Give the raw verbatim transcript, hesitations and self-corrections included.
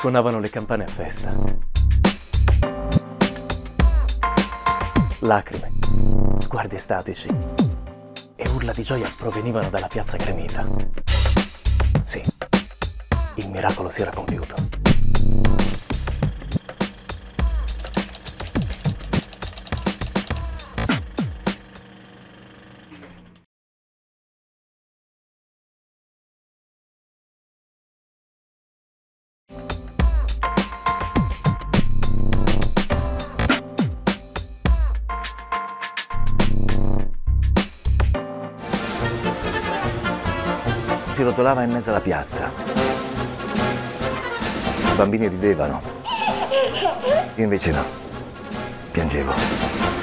Suonavano le campane a festa. Lacrime, sguardi estatici e urla di gioia provenivano dalla piazza gremita. Sì, il miracolo si era compiuto. Si rotolava in mezzo alla piazza. I bambini ridevano. Io invece no, piangevo.